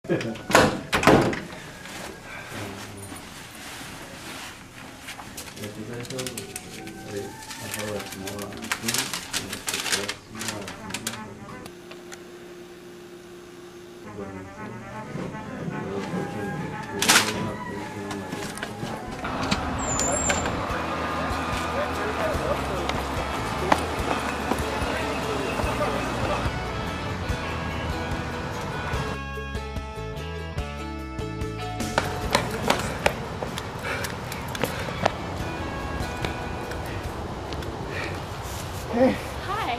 Hey. Hi.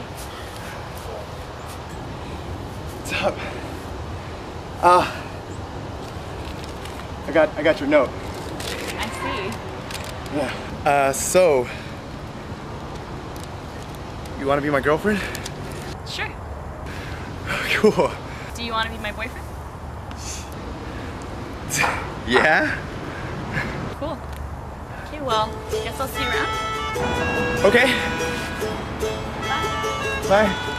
What's up? I got your note. I see. Yeah. So you want to be my girlfriend? Sure. Cool. Do you want to be my boyfriend? Yeah? Cool. Okay, well, guess I'll see you around. Okay. Bye. Bye.